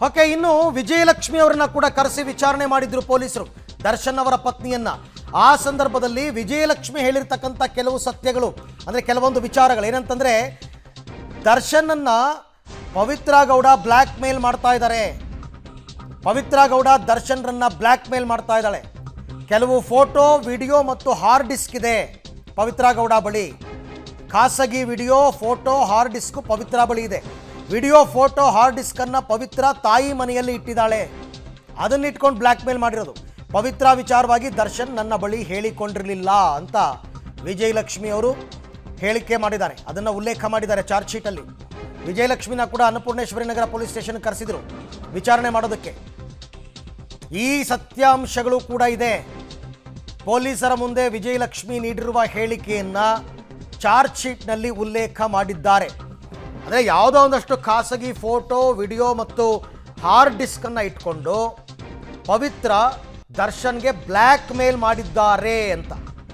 Okay, ಇನ್ನು ವಿಜಯಲಕ್ಷ್ಮಿ ಅವರನ್ನ ಕೂಡ ಕರೆಸಿ ವಿಚಾರಣೆ ಮಾಡಿದ್ರು ಪೊಲೀಸರು, ದರ್ಶನ್ ಅವರ ಪತ್ನಿಯನ್ನ. ಆ ಸಂದರ್ಭದಲ್ಲಿ ವಿಜಯಲಕ್ಷ್ಮಿ ಹೇಳಿರ್ತಕ್ಕಂಥ ಕೆಲವು ಸತ್ಯಗಳು, ಅಂದ್ರೆ ಕೆಲವೊಂದು ವಿಚಾರಗಳು ಏನಂತಂದ್ರೆ, ದರ್ಶನನ್ನ ಪವಿತ್ರ ಗೌಡ ಬ್ಲ್ಯಾಕ್ ಮೇಲ್ ಮಾಡ್ತಾ ಇದ್ದಾರೆ. ಪವಿತ್ರ ಗೌಡ ದರ್ಶನ್ರನ್ನ ಬ್ಲ್ಯಾಕ್ ಮೇಲ್ ಮಾಡ್ತಾ ಇದ್ದಾಳೆ. ಕೆಲವು ಫೋಟೋ, ವಿಡಿಯೋ ಮತ್ತು ಹಾರ್ಡ್ ಡಿಸ್ಕ್ ಇದೆ ಪವಿತ್ರ ಗೌಡ ಬಳಿ. ಖಾಸಗಿ video, photo, hard disk Pavithra ಬಳಿ ಇದೆ. ವಿಡಿಯೋ, ಫೋಟೋ, ಹಾರ್ಡ್ ಡಿಸ್ಕ್ ಅನ್ನ ಪವಿತ್ರ ತಾಯಿ ಮನೆಯಲ್ಲಿ ಇಟ್ಟಿದ್ದಾಳೆ. ಅದನ್ನ ಇಟ್ಕೊಂಡು ಬ್ಲ್ಯಾಕ್ ಮೇಲ್ ಮಾಡಿರೋದು. ಪವಿತ್ರ ವಿಚಾರವಾಗಿ ದರ್ಶನ್ ನನ್ನ ಬಳಿ ಹೇಳಿಕೊಂಡಿರಲಿಲ್ಲ ಅಂತ ವಿಜಯಲಕ್ಷ್ಮಿ ಅವರು ಹೇಳಿಕೆ ಮಾಡಿದ್ದಾರೆ. ಅದನ್ನು ಉಲ್ಲೇಖ ಮಾಡಿದ್ದಾರೆ ಚಾರ್ಜ್ ಶೀಟಲ್ಲಿ. ವಿಜಯಲಕ್ಷ್ಮಿನ ಕೂಡ ಅನ್ನಪೂರ್ಣೇಶ್ವರಿ ನಗರ ಪೊಲೀಸ್ ಸ್ಟೇಷನ್ ಕರೆಸಿದ್ರು ವಿಚಾರಣೆ ಮಾಡೋದಕ್ಕೆ. ಈ ಸತ್ಯಾಂಶಗಳು ಕೂಡ ಇದೆ. ಪೊಲೀಸರ ಮುಂದೆ ವಿಜಯಲಕ್ಷ್ಮಿ ನೀಡಿರುವ ಹೇಳಿಕೆಯನ್ನ ಚಾರ್ಜ್ ಶೀಟ್ನಲ್ಲಿ ಉಲ್ಲೇಖ ಮಾಡಿದ್ದಾರೆ. ಅಂದರೆ ಯಾವುದೋ ಒಂದಷ್ಟು ಖಾಸಗಿ ಫೋಟೋ, ವಿಡಿಯೋ ಮತ್ತು ಹಾರ್ಡ್ ಡಿಸ್ಕ್ ಅನ್ನ ಇಟ್ಕೊಂಡು ಪವಿತ್ರ ದರ್ಶನ್ಗೆ ಬ್ಲ್ಯಾಕ್ ಮೇಲ್ ಮಾಡಿದ್ದಾರೆ ಅಂತ.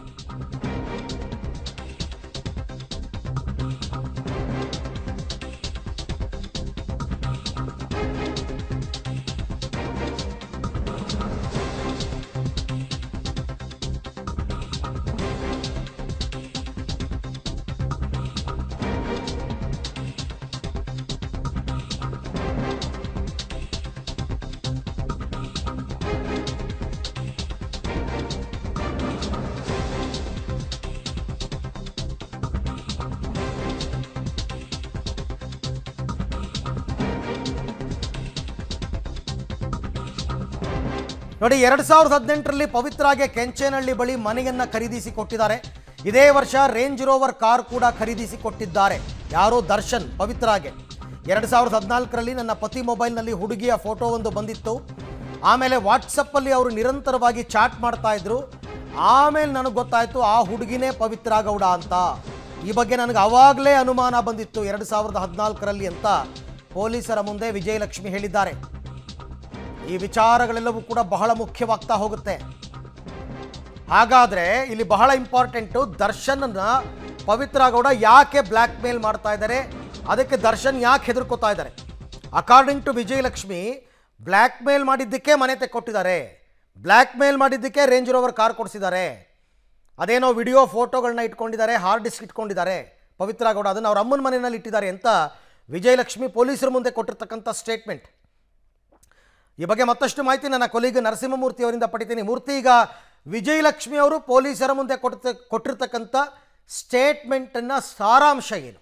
ನೋಡಿ, 2018ರಲ್ಲಿ ಪವಿತ್ರಾಗೆ ಕೆಂಚೇನಹಳ್ಳಿ ಬಳಿ ಮನೆಯನ್ನ ಖರೀದಿಸಿ ಕೊಟ್ಟಿದ್ದಾರೆ. ಇದೇ ವರ್ಷ ರೇಂಜ್ ರೋವರ್ ಕಾರ್ ಕೂಡ ಖರೀದಿಸಿ ಕೊಟ್ಟಿದ್ದಾರೆ. ಯಾರೋ ದರ್ಶನ್ ಪವಿತ್ರಾಗೆ. 2014ರಲ್ಲಿ ನನ್ನ ಪತಿ ಮೊಬೈಲ್ನಲ್ಲಿ ಹುಡುಗಿಯ ಫೋಟೋ ಒಂದು ಬಂದಿತ್ತು. ಆಮೇಲೆ ವಾಟ್ಸಪ್ಪಲ್ಲಿ ಅವರು ನಿರಂತರವಾಗಿ ಚಾಟ್ ಮಾಡ್ತಾ ಇದ್ರು. ಆಮೇಲೆ ನನಗೆ ಗೊತ್ತಾಯಿತು ಆ ಹುಡುಗಿನೇ ಪವಿತ್ರ ಗೌಡ ಅಂತ. ಈ ಬಗ್ಗೆ ನನಗೆ ಆವಾಗಲೇ ಅನುಮಾನ ಬಂದಿತ್ತು 2014ರಲ್ಲಿ ಅಂತ ಪೊಲೀಸರ ಮುಂದೆ ವಿಜಯಲಕ್ಷ್ಮಿ ಹೇಳಿದ್ದಾರೆ. ಈ ವಿಚಾರಗಳೆಲ್ಲವೂ ಕೂಡ ಬಹಳ ಮುಖ್ಯವಾಗ್ತಾ ಹೋಗುತ್ತೆ. ಹಾಗಾದ್ರೆ ಇಲ್ಲಿ ಬಹಳ ಇಂಪಾರ್ಟೆಂಟು, ದರ್ಶನ್ನ ಪವಿತ್ರ ಗೌಡ ಯಾಕೆ ಬ್ಲ್ಯಾಕ್ ಮೇಲ್ ಮಾಡ್ತಾ ಇದ್ದಾರೆ, ಅದಕ್ಕೆ ದರ್ಶನ್ ಯಾಕೆ ಹೆದರ್ಕೋತಾ ಇದ್ದಾರೆ. According to Vijayalakshmi, blackmail ಮಾಡಿದ್ದಕ್ಕೆ ಮನೆ ತೆಕ್ಕೊಟ್ಟಿದ್ದಾರೆ, ಬ್ಲ್ಯಾಕ್ ಮೇಲ್ ಮಾಡಿದ್ದಕ್ಕೆ ರೇಂಜ್ ರೋವರ್ ಕಾರ್ ಕೊಡಿಸಿದ್ದಾರೆ, ಅದೇನೋ ವಿಡಿಯೋ ಫೋಟೋಗಳನ್ನ ಇಟ್ಕೊಂಡಿದ್ದಾರೆ, ಹಾರ್ಡ್ ಡಿಸ್ಕ್ ಇಟ್ಕೊಂಡಿದ್ದಾರೆ ಪವಿತ್ರ ಗೌಡ, ಅದನ್ನು ಅವ್ರ ಅಮ್ಮನ ಮನೆಯಲ್ಲಿ ಇಟ್ಟಿದ್ದಾರೆ ಅಂತ ವಿಜಯಲಕ್ಷ್ಮಿ ಪೊಲೀಸರ ಮುಂದೆ ಕೊಟ್ಟಿರ್ತಕ್ಕಂಥ ಸ್ಟೇಟ್ಮೆಂಟ್. ಈ ಬಗ್ಗೆ ಮತ್ತಷ್ಟು ಮಾಹಿತಿ ನನ್ನ ಕೊಲೀಗ್ ನರಸಿಂಹಮೂರ್ತಿ ಅವರಿಂದ ಪಡಿತೀನಿ. ಮೂರ್ತಿ, ಈಗ ವಿಜಯಲಕ್ಷ್ಮಿ ಅವರು ಪೊಲೀಸರ ಮುಂದೆ ಕೊಟ್ಟಿರ್ತಕ್ಕಂಥ ಸ್ಟೇಟ್ಮೆಂಟನ್ನ ಸಾರಾಂಶ ಏನು?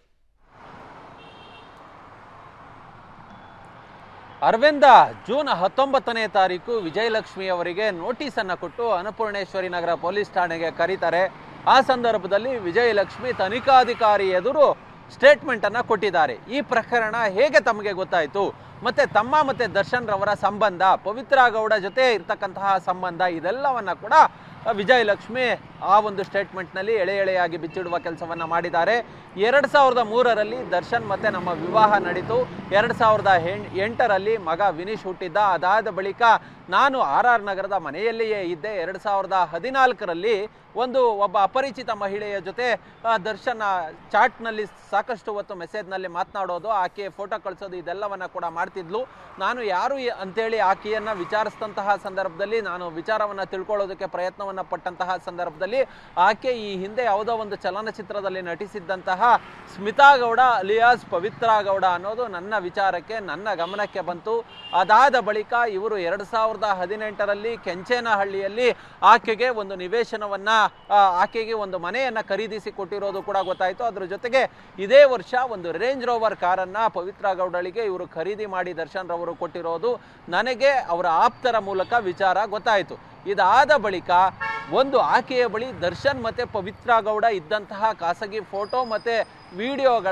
ಅರವಿಂದ, ಜೂನ್ 19ನೇ ತಾರೀಕು ವಿಜಯಲಕ್ಷ್ಮಿ ಅವರಿಗೆ ನೋಟಿಸ್ ಅನ್ನು ಕೊಟ್ಟು ಅನ್ನಪೂರ್ಣೇಶ್ವರಿ ನಗರ ಪೊಲೀಸ್ ಠಾಣೆಗೆ ಕರೀತಾರೆ. ಆ ಸಂದರ್ಭದಲ್ಲಿ ವಿಜಯಲಕ್ಷ್ಮಿ ತನಿಖಾಧಿಕಾರಿ ಎದುರು ಸ್ಟೇಟ್ಮೆಂಟ್ ಅನ್ನ ಕೊಟ್ಟಿದ್ದಾರೆ. ಈ ಪ್ರಕರಣ ಹೇಗೆ ತಮಗೆ ಗೊತ್ತಾಯಿತು, ಮತ್ತೆ ತಮ್ಮ ಮತ್ತೆ ದರ್ಶನ್ ರವರ ಸಂಬಂಧ, ಪವಿತ್ರ ಗೌಡ ಜೊತೆ ಇರ್ತಕ್ಕಂತಹ ಸಂಬಂಧ, ಇದೆಲ್ಲವನ್ನ ಕೂಡ ವಿಜಯಲಕ್ಷ್ಮಿ ಆ ಒಂದು ಸ್ಟೇಟ್ಮೆಂಟ್ನಲ್ಲಿ ಎಳೆಯಾಗಿ ಬಿಚ್ಚಿಡುವ ಕೆಲಸವನ್ನ ಮಾಡಿದ್ದಾರೆ. 2003ರಲ್ಲಿ ದರ್ಶನ್ ಮತ್ತೆ ನಮ್ಮ ವಿವಾಹ ನಡೀತು. 2008ರಲ್ಲಿ ಮಗ ವಿನೀಶ್ ಹುಟ್ಟಿದ್ದ. ಅದಾದ ಬಳಿಕ ನಾನು RR ನಗರದ ಮನೆಯಲ್ಲಿಯೇ ಇದ್ದೆ. 2014ರಲ್ಲಿ ಒಬ್ಬ ಅಪರಿಚಿತ ಮಹಿಳೆಯ ಜೊತೆ ದರ್ಶನ್ ಚಾಟ್ನಲ್ಲಿ ಸಾಕಷ್ಟು ಹೊತ್ತು ಮೆಸೇಜ್ನಲ್ಲಿ ಮಾತನಾಡೋದು, ಆಕೆ ಫೋಟೋ ಕಳಿಸೋದು, ಇದೆಲ್ಲವನ್ನ ಕೂಡ ಮಾಡ್ತಿದ್ಲು. ನಾನು ಯಾರು ಅಂತೇಳಿ ಆಕೆಯನ್ನ ವಿಚಾರಿಸಿದಂತಹ ಸಂದರ್ಭದಲ್ಲಿ, ನಾನು ವಿಚಾರವನ್ನ ತಿಳ್ಕೊಳ್ಳೋದಕ್ಕೆ ಪ್ರಯತ್ನವನ್ನ ಪಟ್ಟಂತಹ ಸಂದರ್ಭದಲ್ಲಿ ಆಕೆ ಈ ಹಿಂದೆ ಯಾವುದೋ ಒಂದು ಚಲನಚಿತ್ರದಲ್ಲಿ ನಟಿಸಿದ್ದಂತಹ ಸ್ಮಿತಾ ಗೌಡ ಅಲಿಯಾಸ್ ಪವಿತ್ರ ಗೌಡ ಅನ್ನೋದು ನನ್ನ ವಿಚಾರಕ್ಕೆ, ನನ್ನ ಗಮನಕ್ಕೆ ಬಂತು. ಅದಾದ ಬಳಿಕ ಇವರು 2018ರಲ್ಲಿ ಕೆಂಚೇನಹಳ್ಳಿಯಲ್ಲಿ ಆಕೆಗೆ ಒಂದು ನಿವೇಶನವನ್ನ, ಆಕೆಗೆ ಒಂದು ಮನೆಯನ್ನ ಖರೀದಿಸಿ ಕೊಟ್ಟಿರೋದು ಕೂಡ ಗೊತ್ತಾಯಿತು. ಅದ್ರ ಜೊತೆಗೆ ಇದೇ ವರ್ಷ ಒಂದು ರೇಂಜ್ ರೋವರ್ ಕಾರನ್ನ ಪವಿತ್ರ ಗೌಡಳಿಗೆ ಇವರು ಖರೀದಿ ಮಾಡಿ ದರ್ಶನ್ ರವರು ಕೊಟ್ಟಿರೋದು ನನಗೆ ಅವರ ಆಪ್ತರ ಮೂಲಕ ವಿಚಾರ ಗೊತ್ತಾಯಿತು. ಇದಾದ ಬಳಿಕ ಆಕೆಯ ಬಳಿ ದರ್ಶನ್ ಮತ್ತೆ ಪವಿತ್ರ ಗೌಡ ಇದ್ದಂತಹ ಖಾಸಗಿ ಫೋಟೋ ಮತ್ತೆ ವಿಡಿಯೋಗಳ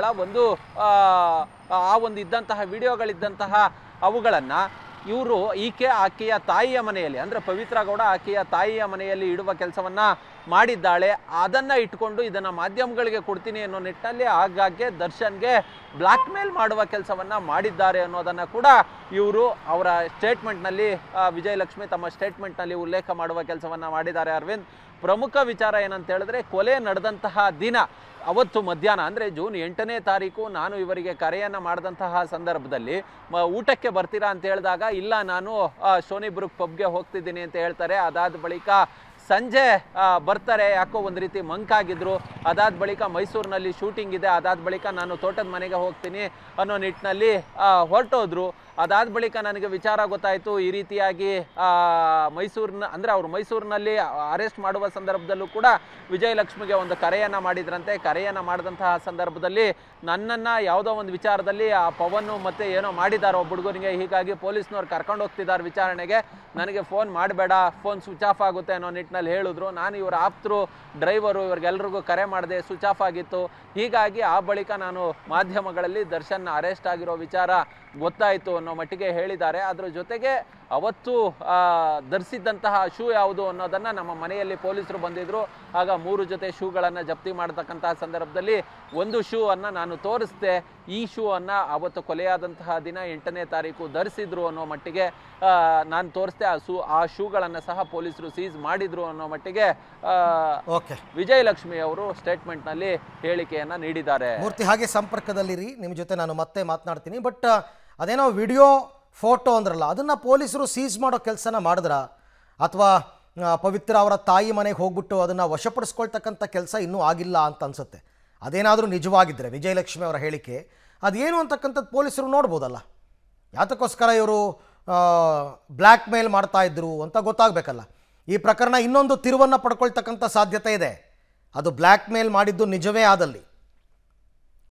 ಇದ್ದಂತಹ ವಿಡಿಯೋಗಳಿದ್ದಂತಹ ಅವುಗಳನ್ನ ಇವರು ಆಕೆಯ ತಾಯಿಯ ಮನೆಯಲ್ಲಿ, ಅಂದ್ರೆ ಪವಿತ್ರ ಗೌಡ ಆಕೆಯ ತಾಯಿಯ ಮನೆಯಲ್ಲಿ ಇಡುವ ಕೆಲಸವನ್ನ ಮಾಡಿದ್ದಾಳೆ. ಅದನ್ನ ಇಟ್ಕೊಂಡು ಇದನ್ನ ಮಾಧ್ಯಮಗಳಿಗೆ ಕೊಡ್ತೀನಿ ಅನ್ನೋ ನಿಟ್ಟಿನಲ್ಲಿ ಆಗಾಗ್ಗೆ ದರ್ಶನ್ಗೆ ಬ್ಲ್ಯಾಕ್ ಮೇಲ್ ಮಾಡುವ ಕೆಲಸವನ್ನ ಮಾಡಿದ್ದಾರೆ ಅನ್ನೋದನ್ನ ಕೂಡ ಇವರು ಅವರ ಸ್ಟೇಟ್ಮೆಂಟ್ನಲ್ಲಿ, ವಿಜಯಲಕ್ಷ್ಮಿ ತಮ್ಮ ಸ್ಟೇಟ್ಮೆಂಟ್ನಲ್ಲಿ ಉಲ್ಲೇಖ ಮಾಡುವ ಕೆಲಸವನ್ನ ಮಾಡಿದ್ದಾರೆ. ಅರವಿಂದ್, ಪ್ರಮುಖ ವಿಚಾರ ಏನಂತ ಹೇಳಿದ್ರೆ, ಕೊಲೆ ನಡೆದಂತಹ ದಿನ ಅವತ್ತು ಮಧ್ಯಾಹ್ನ ಅಂದರೆ ಜೂನ್ 8ನೇ ತಾರೀಕು ನಾನು ಇವರಿಗೆ ಕರೆಯನ್ನು ಮಾಡಿದಂತಹ ಸಂದರ್ಭದಲ್ಲಿ ಊಟಕ್ಕೆ ಬರ್ತೀರಾ ಅಂತ ಹೇಳಿದಾಗ ಇಲ್ಲ ನಾನು ಶೋನಿಬ್ರೂಕ್ ಪಬ್ಗೆ ಹೋಗ್ತಿದ್ದೀನಿ ಅಂತ ಹೇಳ್ತಾರೆ. ಅದಾದ ಬಳಿಕ ಸಂಜೆ ಬರ್ತಾರೆ, ಯಾಕೋ ಒಂದು ರೀತಿ ಮಂಕಾಗಿದ್ರು. ಅದಾದ ಬಳಿಕ ಮೈಸೂರಿನಲ್ಲಿ ಶೂಟಿಂಗ್ ಇದೆ, ಅದಾದ ಬಳಿಕ ನಾನು ತೋಟದ ಮನೆಗೆ ಹೋಗ್ತೀನಿ ಅನ್ನೋ ನಿಟ್ಟಿನಲ್ಲಿ ಹೊರಟೋದ್ರು. ಅದಾದ ಬಳಿಕ ನನಗೆ ವಿಚಾರ ಗೊತ್ತಾಯಿತು, ಈ ರೀತಿಯಾಗಿ ಅಂದರೆ ಅವರು ಮೈಸೂರಿನಲ್ಲಿ ಅರೆಸ್ಟ್ ಮಾಡುವ ಸಂದರ್ಭದಲ್ಲೂ ಕೂಡ ವಿಜಯಲಕ್ಷ್ಮಿಗೆ ಒಂದು ಕರೆಯನ್ನು ಮಾಡಿದ್ರಂತೆ. ಕರೆಯನ್ನು ಮಾಡಿದಂತಹ ಸಂದರ್ಭದಲ್ಲಿ ನನ್ನನ್ನು ಯಾವುದೋ ಒಂದು ವಿಚಾರದಲ್ಲಿ ಆ ಪವನ್ ಮತ್ತೆ ಏನೋ ಮಾಡಿದ್ದಾರೆ ಒಬ್ಬ ಹುಡುಗನಿಗೆ, ಹೀಗಾಗಿ ಪೊಲೀಸ್ನವ್ರು ಕರ್ಕೊಂಡು ಹೋಗ್ತಿದ್ದಾರೆ ವಿಚಾರಣೆಗೆ, ನನಗೆ ಫೋನ್ ಮಾಡಬೇಡ, ಫೋನ್ ಸ್ವಿಚ್ ಆಫ್ ಆಗುತ್ತೆ ಅನ್ನೋ ನಿಟ್ಟಿನಲ್ಲಿ ಹೇಳಿದ್ರು. ನಾನು ಇವರ ಆಪ್ತರು, ಡ್ರೈವರು, ಇವ್ರಿಗೆಲ್ರಿಗೂ ಕರೆ ಮಾಡಿದೆ, ಸ್ವಿಚ್ ಆಫ್ ಆಗಿತ್ತು. ಹೀಗಾಗಿ ಆ ಬಳಿಕ ನಾನು ಮಾಧ್ಯಮಗಳಲ್ಲಿ ದರ್ಶನ್ ಅರೆಸ್ಟ್ ಆಗಿರೋ ವಿಚಾರ ಗೊತ್ತಾಯಿತು ಅನ್ನೋ ಮಟ್ಟಿಗೆ ಹೇಳಿದ್ದಾರೆ. ಅದರ ಜೊತೆಗೆ ಅವತ್ತು ಧರಿಸಿದ್ದಂತಹ ಶೂ ಯಾವುದು ಅನ್ನೋದನ್ನು ನಮ್ಮ ಮನೆಯಲ್ಲಿ ಪೊಲೀಸರು ಬಂದಿದ್ದರು. ಆಗ 3 ಜೊತೆ ಶೂಗಳನ್ನು ಜಪ್ತಿ ಮಾಡತಕ್ಕಂತಹ ಸಂದರ್ಭದಲ್ಲಿ ಒಂದು ಶೂ ಅನ್ನು ನಾನು ತೋರಿಸ್ದೆ. ಈ ಶೂ ಅನ್ನು ಅವತ್ತು ಕೊಲೆಯಾದಂತಹ ದಿನ 8ನೇ ತಾರೀಕು ಧರಿಸಿದ್ರು ಅನ್ನೋ ಮಟ್ಟಿಗೆ ನಾನು ತೋರಿಸ್ದೆ. ಆ ಶೂಗಳನ್ನು ಸಹ ಪೊಲೀಸರು ಸೀಸ್ ಮಾಡಿದ್ರು ಅನ್ನೋ ಮಟ್ಟಿಗೆ ವಿಜಯಲಕ್ಷ್ಮಿ ಅವರು ಸ್ಟೇಟ್ಮೆಂಟ್ನಲ್ಲಿ ಹೇಳಿಕೆಯನ್ನು ನೀಡಿದ್ದಾರೆ. ಮೂರ್ತಿ, ಹಾಗೆ ಸಂಪರ್ಕದಲ್ಲಿರಿ, ನಿಮ್ಮ ಜೊತೆ ನಾನು ಮತ್ತೆ ಮಾತನಾಡ್ತೀನಿ. ಬಟ್ ಅದೇನೋ ವಿಡಿಯೋ ಫೋಟೋ ಅಂದ್ರಲ್ಲ, ಅದನ್ನು ಪೊಲೀಸರು ಸೀಸ್ ಮಾಡೋ ಕೆಲಸನ ಮಾಡಿದ್ರ, ಅಥವಾ ಪವಿತ್ರ ಅವರ ತಾಯಿ ಮನೆಗೆ ಹೋಗ್ಬಿಟ್ಟು ಅದನ್ನು ವಶಪಡಿಸ್ಕೊಳ್ತಕ್ಕಂಥ ಕೆಲಸ ಇನ್ನೂ ಆಗಿಲ್ಲ ಅಂತ ಅನಿಸುತ್ತೆ. ಅದೇನಾದರೂ ನಿಜವಾಗಿದ್ದರೆ ವಿಜಯಲಕ್ಷ್ಮಿ ಅವರ ಹೇಳಿಕೆ ಅದೇನು ಅಂತಕ್ಕಂಥದ್ದು ಪೊಲೀಸರು ನೋಡ್ಬೋದಲ್ಲ. ಯಾತಕ್ಕೋಸ್ಕರ ಇವರು ಬ್ಲ್ಯಾಕ್ ಮೇಲ್ ಮಾಡ್ತಾ ಇದ್ರು ಅಂತ ಗೊತ್ತಾಗಬೇಕಲ್ಲ. ಈ ಪ್ರಕರಣ ಇನ್ನೊಂದು ತಿರುವನ್ನು ಪಡ್ಕೊಳ್ತಕ್ಕಂಥ ಸಾಧ್ಯತೆ ಇದೆ. ಅದು ಬ್ಲ್ಯಾಕ್ ಮೇಲ್ ಮಾಡಿದ್ದು ನಿಜವೇ ಆದಲ್ಲಿ